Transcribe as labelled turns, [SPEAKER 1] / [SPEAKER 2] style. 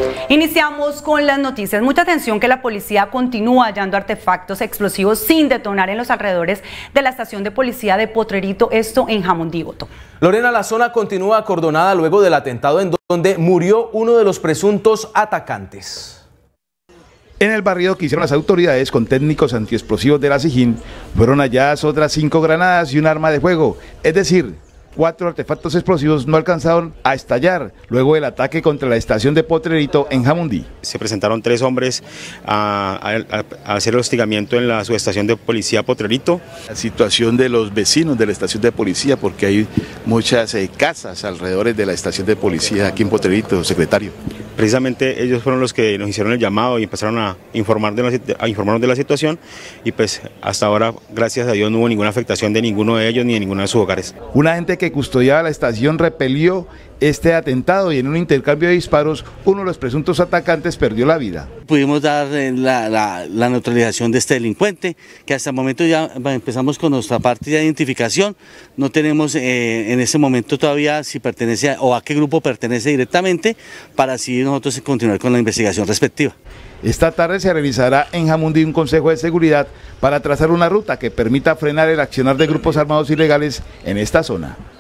[SPEAKER 1] Iniciamos con las noticias. Mucha atención que la policía continúa hallando artefactos explosivos sin detonar en los alrededores de la estación de policía de Potrerito, esto en Jamundí-Botó.
[SPEAKER 2] Lorena, la zona continúa acordonada luego del atentado en donde murió uno de los presuntos atacantes.
[SPEAKER 3] En el barrido que hicieron las autoridades con técnicos antiexplosivos de la SIJIN, fueron halladas otras 5 granadas y un arma de fuego, es decir, 4 artefactos explosivos no alcanzaron a estallar luego del ataque contra la estación de Potrerito en Jamundí.
[SPEAKER 4] Se presentaron 3 hombres a hacer el hostigamiento en la subestación de policía Potrerito.
[SPEAKER 5] La situación de los vecinos de la estación de policía, porque hay muchas casas alrededor de la estación de policía aquí en Potrerito, secretario.
[SPEAKER 4] Precisamente ellos fueron los que nos hicieron el llamado y empezaron a informarnos de la situación, y pues hasta ahora, gracias a Dios, no hubo ninguna afectación de ninguno de ellos ni de ninguno de sus hogares.
[SPEAKER 3] Un agente que custodiaba la estación repelió este atentado y en un intercambio de disparos uno de los presuntos atacantes perdió la vida.
[SPEAKER 6] Pudimos dar la neutralización de este delincuente, que hasta el momento ya empezamos con nuestra parte de identificación. No tenemos en ese momento todavía si pertenece o a qué grupo pertenece directamente, para así nosotros continuar con la investigación respectiva.
[SPEAKER 3] Esta tarde se realizará en Jamundí un consejo de seguridad para trazar una ruta que permita frenar el accionar de grupos armados ilegales en esta zona.